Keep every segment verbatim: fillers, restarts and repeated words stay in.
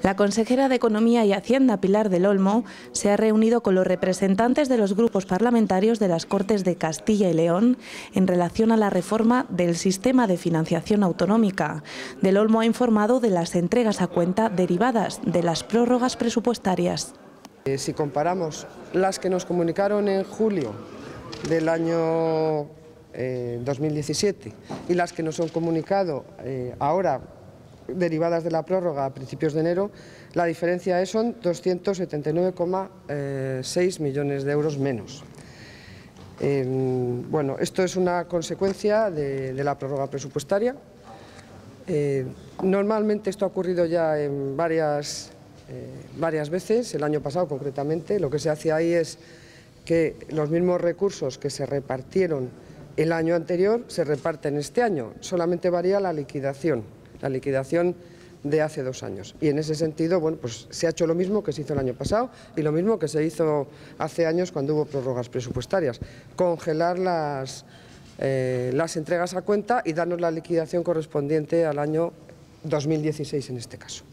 La consejera de Economía y Hacienda, Pilar del Olmo, se ha reunido con los representantes de los grupos parlamentarios de las Cortes de Castilla y León en relación a la reforma del sistema de financiación autonómica. Del Olmo ha informado de las entregas a cuenta derivadas de las prórrogas presupuestarias. Si comparamos las que nos comunicaron en julio del año eh, dos mil diecisiete y las que nos han comunicado eh, ahora, derivadas de la prórroga a principios de enero, la diferencia es, son doscientos setenta y nueve coma seis millones de euros menos. Eh, bueno, esto es una consecuencia de, de la prórroga presupuestaria. Eh, normalmente esto ha ocurrido ya en varias, eh, varias veces, el año pasado concretamente. Lo que se hace ahí es que los mismos recursos que se repartieron el año anterior se reparten este año, solamente varía la liquidación. La liquidación de hace dos años. Y en ese sentido, bueno, pues se ha hecho lo mismo que se hizo el año pasado y lo mismo que se hizo hace años cuando hubo prórrogas presupuestarias. Congelar las, eh, las entregas a cuenta y darnos la liquidación correspondiente al año dos mil dieciséis en este caso.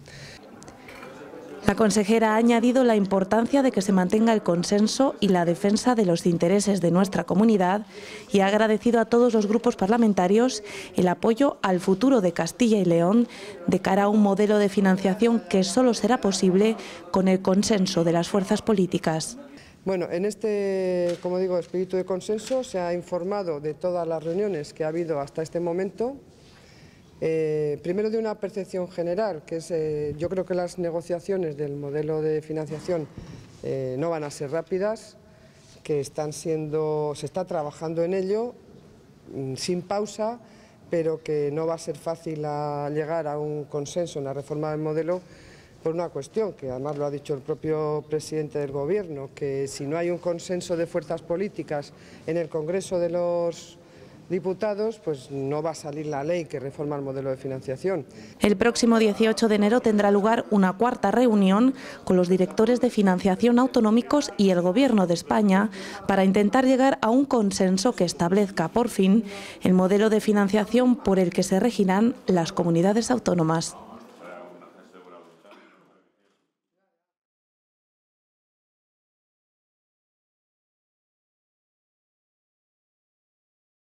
La consejera ha añadido la importancia de que se mantenga el consenso y la defensa de los intereses de nuestra comunidad y ha agradecido a todos los grupos parlamentarios el apoyo al futuro de Castilla y León de cara a un modelo de financiación que solo será posible con el consenso de las fuerzas políticas. Bueno, en este, como digo, espíritu de consenso se ha informado de todas las reuniones que ha habido hasta este momento. Eh, primero de una percepción general, que es, eh, yo creo que las negociaciones del modelo de financiación eh, no van a ser rápidas, que están siendo, se está trabajando en ello mm, sin pausa, pero que no va a ser fácil a llegar a un consenso en la reforma del modelo por una cuestión, que además lo ha dicho el propio presidente del Gobierno, que si no hay un consenso de fuerzas políticas en el Congreso de los diputados, pues no va a salir la ley que reforma el modelo de financiación. El próximo dieciocho de enero tendrá lugar una cuarta reunión con los directores de financiación autonómicos y el Gobierno de España para intentar llegar a un consenso que establezca por fin el modelo de financiación por el que se regirán las comunidades autónomas.